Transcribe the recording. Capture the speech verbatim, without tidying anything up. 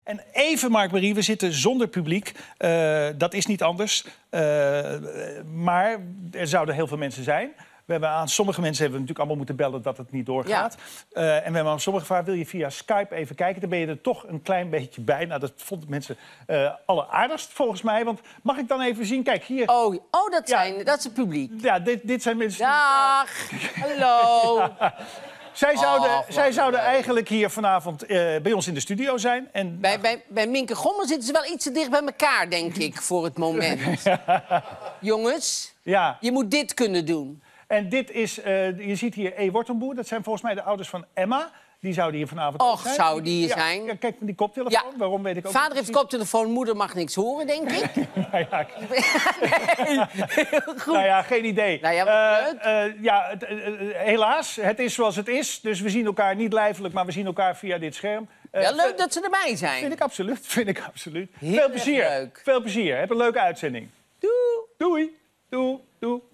En even, Mark-Marie, we zitten zonder publiek. Uh, dat is niet anders. Uh, maar er zouden heel veel mensen zijn. We hebben aan sommige mensen hebben we natuurlijk allemaal moeten bellen dat het niet doorgaat. Ja. Uh, en we hebben aan sommige gevraagd, wil je via Skype even kijken? Dan ben je er toch een klein beetje bij. Nou, dat vonden mensen uh, alleraardigst volgens mij. Want mag ik dan even zien? Kijk, hier. Oh, oh dat, zijn, ja, dat is het publiek. Ja, dit, dit zijn mensen... Dag, hallo. Ja. Zij zouden, oh, zij zouden eigenlijk hier vanavond uh, bij ons in de studio zijn. En... Bij, bij, bij Minke Gommel zitten ze wel iets te dicht bij elkaar, denk ik, voor het moment. Ja. Jongens, ja. Je moet dit kunnen doen. En dit is, uh, je ziet hier E. Wortenboer. Dat zijn volgens mij de ouders van Emma. Die zouden hier vanavond Och, zijn. zou die hier ja, zijn? Ja, kijk, die koptelefoon. Ja. Waarom weet ik ook Vader niet heeft koptelefoon, moeder mag niks horen, denk ik. nou, ja. Nee, heel goed. Nou ja, geen idee. Nou ja, uh, uh, ja, het, uh, helaas, het is zoals het is. Dus we zien elkaar niet lijfelijk, maar we zien elkaar via dit scherm. Uh, Wel leuk dat ze erbij zijn. Vind ik absoluut, vind ik absoluut. Heel Veel plezier. leuk. Veel plezier. Heb een leuke uitzending. Doei. Doei. Doei.